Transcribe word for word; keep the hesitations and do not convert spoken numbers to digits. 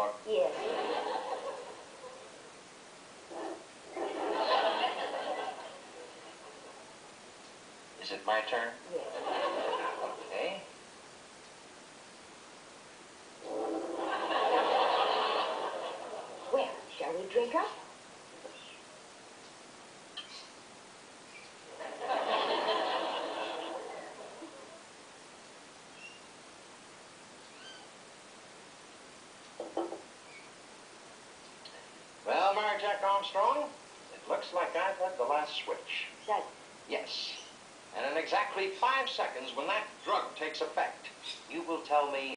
look? Yes. Is it my turn? Yes. Okay. Well, shall we drink up? Well, Mary Jack Armstrong, it looks like I've had the last switch. Does Yes. And in exactly five seconds, when that drug takes effect, you will tell me